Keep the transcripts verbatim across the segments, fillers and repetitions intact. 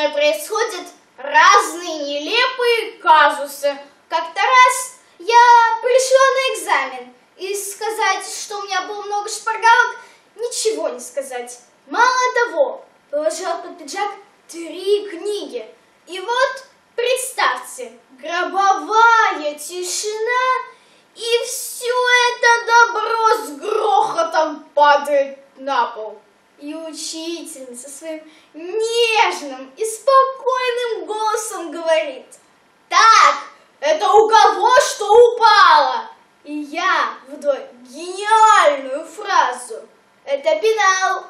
мной происходят разные нелепые казусы. Как-то раз я пришла на экзамен, и сказать, что у меня было много шпаргалок, ничего не сказать. Мало того, положила под пиджак три книги. И вот, представьте, гробовая тишина, и все это добро с грохотом падает на пол. И учительница своим нежным и спокойным голосом говорит: «Так, это у кого что упало?» И я выдаю гениальную фразу: «Это пенал».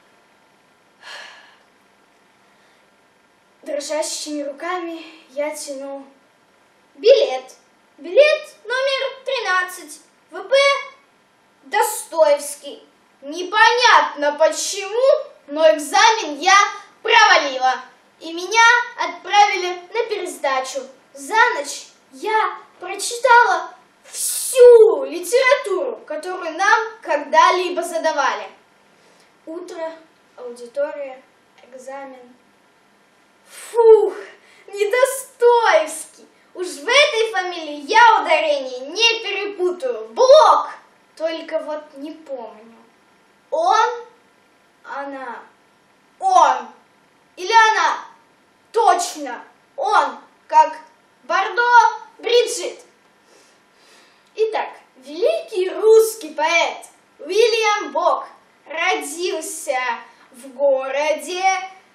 Дрожащими руками я тяну билет. Билет номер тринадцать. вэ пэ Достоевский. Непонятно почему, но экзамен я провалила. И меня отправили на пересдачу. За ночь я прочитала всю литературу, которую нам когда-либо задавали. Утро, аудитория, экзамен. Фух, не Достоевский. Уж в этой фамилии я ударение не перепутаю. Блок. Только вот не помню. Он, она, он или она? Точно, он, как Бардо, Бриджит. Итак, великий русский поэт Уильям Блок родился в городе,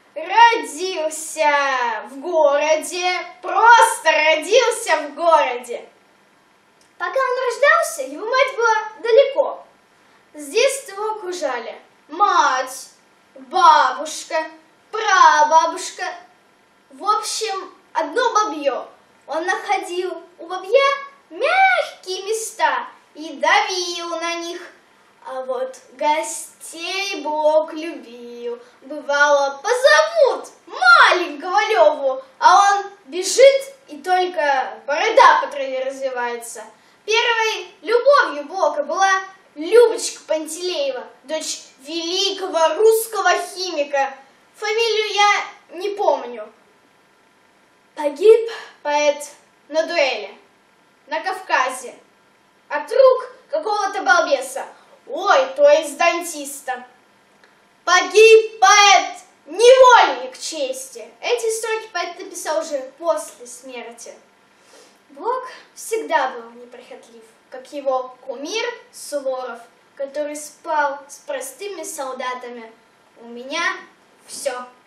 родился в городе, просто родился в городе. Пока он рождался, его мать была далеко. С детства его окружали мать, бабушка, прабабушка. В общем, одно бабье. Он находил у бабья мягкие места и давил на них. А вот гостей Блок любил. Бывало, позовут маленького Леву, а он бежит, и только борода по траве развивается. Первой любовью Блока была Любочка Пантелеева, дочь великого русского химика. Фамилию я не помню. Погиб поэт на дуэли на Кавказе от рук какого-то балбеса. Ой, то есть дантиста. Погиб поэт, невольник чести. Эти строки поэт написал уже после смерти. Блок всегда был неприхотлив, как его кумир Суворов, который спал с простыми солдатами. У меня все.